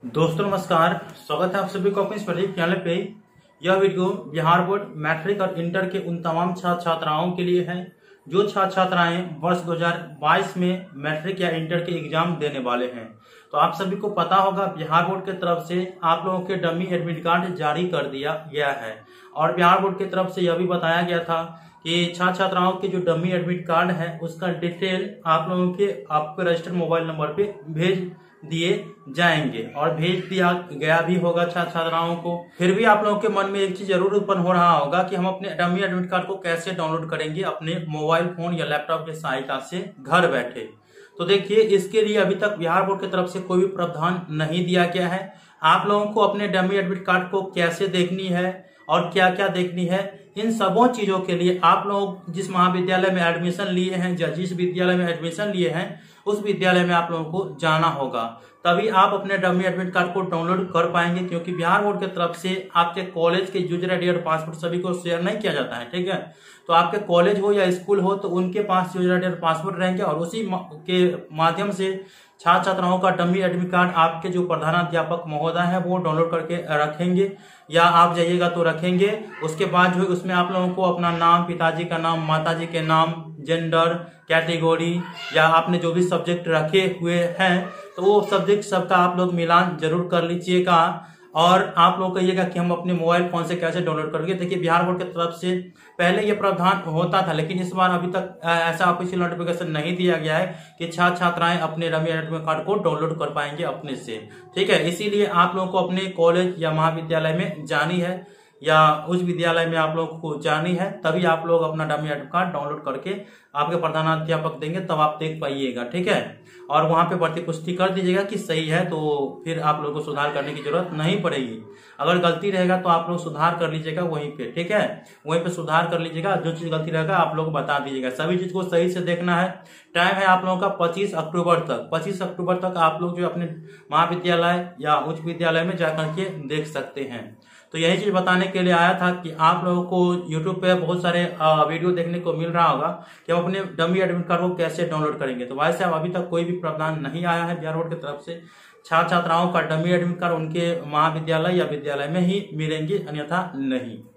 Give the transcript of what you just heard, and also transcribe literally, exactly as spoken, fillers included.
दोस्तों नमस्कार, स्वागत है आप सभी को अपने इस चैनल पे। यह वीडियो बिहार बोर्ड मैट्रिक और इंटर के उन तमाम छात्र छात्राओं के लिए है जो छात्र छात्राएं वर्ष दो हज़ार बाईस में मैट्रिक या इंटर के एग्जाम देने वाले हैं। तो आप सभी को पता होगा बिहार बोर्ड की तरफ से आप लोगों के डमी एडमिट कार्ड जारी कर दिया गया है और बिहार बोर्ड की तरफ से यह भी बताया गया था कि छात्र छात्राओं के जो डमी एडमिट कार्ड है उसका डिटेल आप लोगों के आपके रजिस्टर्ड मोबाइल नंबर पे भेज दिए जाएंगे और भेज दिया गया भी होगा छात्र छात्राओं को। फिर भी आप लोगों के मन में एक चीज जरूर उत्पन्न हो रहा होगा कि हम अपने डमी एडमिट कार्ड को कैसे डाउनलोड करेंगे अपने मोबाइल फोन या लैपटॉप की सहायता से घर बैठे। तो देखिए, इसके लिए अभी तक बिहार बोर्ड की तरफ से कोई भी प्रावधान नहीं दिया गया है। आप लोगों को अपने डमी एडमिट कार्ड को कैसे देखनी है और क्या क्या देखनी है, इन सबों चीजों के लिए आप लोग जिस महाविद्यालय में एडमिशन लिए हैं या जिस विद्यालय में एडमिशन लिए हैं उस विद्यालय में आप लोगों को जाना होगा, तभी आप अपने डमी एडमिट कार्ड को डाउनलोड कर पाएंगे। क्योंकि बिहार बोर्ड की तरफ से आपके कॉलेज के यूजर आईडी और पासवर्ड सभी को शेयर नहीं किया जाता है, ठीक है। तो आपके कॉलेज हो या स्कूल हो तो उनके पास यूजर आईडी और पासवर्ड रहेंगे और उसी के माध्यम से छात्र छात्राओं का डमी एडमिट कार्ड आपके जो प्रधानाध्यापक महोदय है वो डाउनलोड करके रखेंगे या आप जाइएगा तो रखेंगे। उसके बाद जो उसमें आप लोगों को अपना नाम, पिताजी का नाम, माताजी के नाम, जेंडर, कैटेगरी या आपने जो भी सब्जेक्ट रखे हुए हैं तो वो सब्जेक्ट सबका आप लोग मिलान जरूर कर लीजिएगा और आप लोग कहिएगा कि हम अपने मोबाइल फोन से कैसे डाउनलोड करेंगे। देखिए, बिहार बोर्ड की तरफ से पहले ये प्रावधान होता था लेकिन इस बार अभी तक ऐसा ऑफिशियल नोटिफिकेशन नहीं दिया गया है कि छात्र छात्राएं अपने डमी एडमिट कार्ड को डाउनलोड कर पाएंगे अपने से, ठीक है। इसीलिए आप लोगों को अपने कॉलेज या महाविद्यालय में जानी है या उस विद्यालय में आप लोग को जानी है, तभी आप लोग अपना डमी एडमिट कार्ड डाउनलोड करके आपके प्रधानाध्यापक देंगे तब आप देख पाइएगा, ठीक है। और वहां पे प्रति पुष्टि कर दीजिएगा कि सही है, तो फिर आप लोगों को सुधार करने की जरूरत नहीं पड़ेगी। अगर गलती रहेगा तो आप लोग सुधार कर लीजिएगा वहीं पे, ठीक है। वहीं पे सुधार कर लीजिएगा, जो चीज गलती रहेगा आप लोग बता दीजिएगा। सभी चीज को सही से देखना है। टाइम है आप लोगों का पच्चीस अक्टूबर तक। पच्चीस अक्टूबर तक आप लोग जो अपने महाविद्यालय या उच्च विद्यालय में जाकर के देख सकते हैं। तो यही चीज बताने के लिए आया था कि आप लोगों को यूट्यूब पे बहुत सारे वीडियो देखने को मिल रहा होगा कि हम अपने डमी एडमिट कार्ड को कैसे डाउनलोड करेंगे। तो वैसे अभी तक कोई भी प्रावधान नहीं आया है बिहार बोर्ड की तरफ से। छात्र छात्राओं का डमी एडमिट कार्ड उनके महाविद्यालय या विद्यालय में ही मिलेंगे, अन्यथा नहीं।